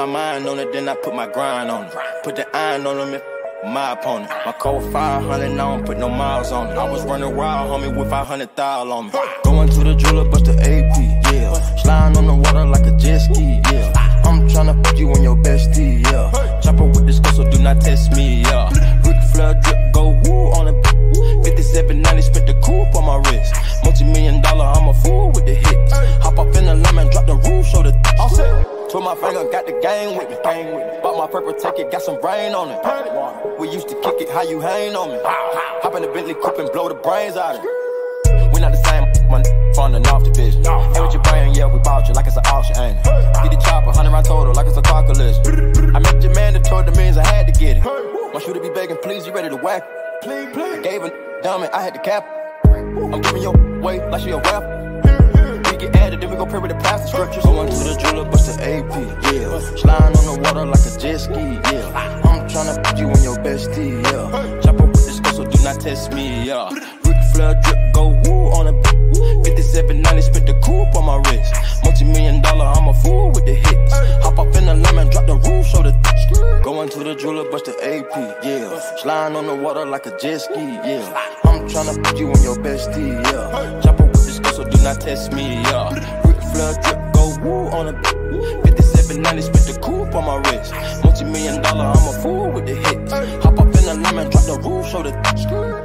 my mind on it, then I put my grind on it. Put the iron on them, my opponent. My code 500, I don't put no miles on it. I was running wild, homie, with 500,000 on me. Going to the jeweler, bust the AP, yeah. Sliding on the water like a jet ski, yeah. I'm tryna put you on your bestie, yeah. Chopper with this girl, so do not test me, yeah. Rick Flair drip, go woo on it. 5790, spent the coupe on my wrist. Multi-million dollar, I'm a fool with the hits. Hop up in the lemon, drop the roof, show the all set. Twirl my finger, got the gang with me. Bought my purple ticket, got some rain on it. We used to kick it, how you hang on me. Hop in the Bentley coupe and blow the brains out of it. We not the same, my from the North Division. Hey, with your brain, yeah, we bought you like it's an auction, ain't it? Get the chopper, 100 round total, like it's a car collision. I met your man that told the means I had to get it. My shooter be begging, please, you ready to whack? I gave a dummy, I had to cap. I'm giving your way like she a rap. We get added, then we go pray with the plastic scriptures. Going to the jeweler, bust the AP, yeah. Sliding on the water like a jet ski, yeah. I'm tryna put you on your bestie, yeah. Chopper with this girl, so do not test me, yeah. Rick Flair drip, go woo on a 5790, spent the coupe on my wrist. Multi-million dollar, I'm a fool with the hits. Hop up in the lemon, drop the roof, show the Going to the jeweler, bust the AP, yeah. Sliding on the water like a jet ski, yeah. I'm tryna put you on your bestie, yeah. Chopper with this girl, so do not test me, yeah. Rick Flair drip, go woo on a 5790, spent the coupe on my wrist. Multi-million dollar, I'm a fool with the hits. Hop up in the lemon, drop the roof, show the